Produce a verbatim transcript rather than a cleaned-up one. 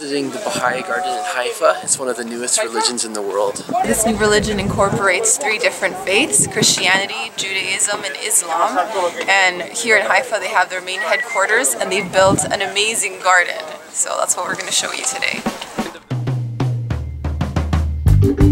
visiting the Baha'i garden in Haifa. It's one of the newest religions in the world. This new religion incorporates three different faiths: Christianity, Judaism, and Islam. And here in Haifa they have their main headquarters and they've built an amazing garden. So that's what we're going to show you today.